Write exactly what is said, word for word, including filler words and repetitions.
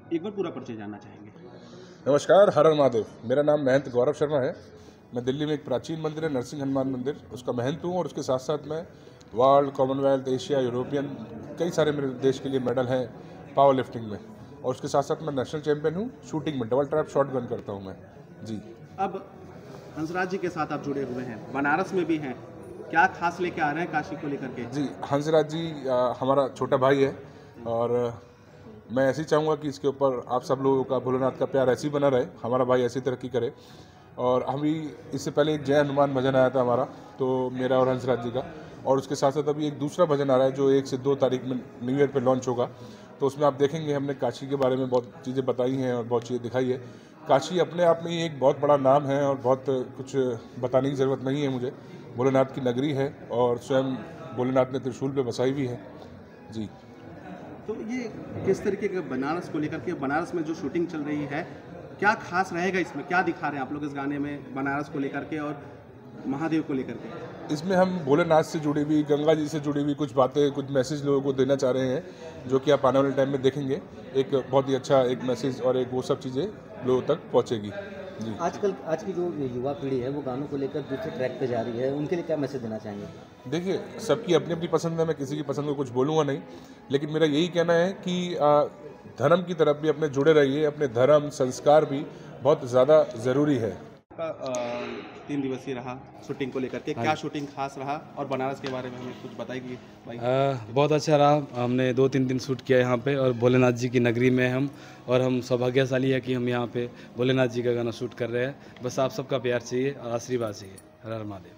एक बार पूरा परिचय जानना चाहेंगे। नमस्कार, हर हर महादेव। मेरा नाम महंत गौरव शर्मा है। मैं दिल्ली में एक प्राचीन मंदिर है नरसिंह हनुमान मंदिर, उसका महंत हूँ और उसके साथ साथ मैं वर्ल्ड, कॉमनवेल्थ, एशिया, यूरोपियन कई सारे मेरे देश के लिए मेडल हैं पावर लिफ्टिंग में। और उसके साथ साथ मैं नेशनल चैंपियन हूँ शूटिंग में, डबल ट्रैप शॉट गन करता हूँ मैं जी। अब हंसराज जी के साथ आप जुड़े हुए हैं, बनारस में भी हैं, क्या खास लेके आ रहे हैं काशी को लेकर के? जी, हंसराज जी आ, हमारा छोटा भाई है और मैं ऐसे ही चाहूँगा कि इसके ऊपर आप सब लोगों का, भोलेनाथ का प्यार ऐसे ही बना रहे, हमारा भाई ऐसी तरक्की करे। और हम भी इससे पहले एक जय हनुमान भजन आया था हमारा, तो मेरा और हंसराज जी का, और उसके साथ साथ अभी एक दूसरा भजन आ रहा है जो एक से दो तारीख में न्यू ईयर पे लॉन्च होगा। तो उसमें आप देखेंगे हमने काशी के बारे में बहुत चीज़ें बताई हैं और बहुत चीज़ें दिखाई है। काशी अपने आप में ही एक बहुत बड़ा नाम है और बहुत कुछ बताने की ज़रूरत नहीं है मुझे। भोलेनाथ की नगरी है और स्वयं भोलेनाथ ने त्रिशूल पे बसाई भी है जी। तो ये किस तरीके का बनारस को लेकर के, बनारस में जो शूटिंग चल रही है, क्या खास रहेगा इसमें? क्या दिखा रहे हैं आप लोग इस गाने में बनारस को लेकर के और महादेव को लेकर के? इसमें हम भोलेनाथ से जुड़ी हुई, गंगा जी से जुड़ी हुई कुछ बातें, कुछ मैसेज लोगों को देना चाह रहे हैं, जो कि आप आने वाले टाइम में देखेंगे। एक बहुत ही अच्छा एक मैसेज और एक वो सब चीज़ें लोगों तक पहुंचेगी जी। आजकल आज की जो युवा पीढ़ी है वो गानों को लेकर दूसरे ट्रैक पे जा रही है, उनके लिए क्या मैसेज देना चाहेंगे? देखिए, सबकी अपनी अपनी पसंद है, मैं किसी की पसंद को कुछ बोलूँगा नहीं, लेकिन मेरा यही कहना है कि आ, धर्म की तरफ भी अपने जुड़े रहिए। अपने धर्म संस्कार भी बहुत ज़्यादा ज़रूरी है। का तीन दिवसीय रहा शूटिंग को लेकर के, क्या शूटिंग खास रहा और बनारस के बारे में हमें कुछ बताइए भाई। आ, बहुत अच्छा रहा। हमने दो तीन दिन शूट किया यहाँ पे और भोलेनाथ जी की नगरी में हम, और हम सौभाग्यशाली है कि हम यहाँ पे भोलेनाथ जी का गाना शूट कर रहे हैं। बस आप सबका प्यार चाहिए और आशीर्वाद चाहिए। हर हर महादेव।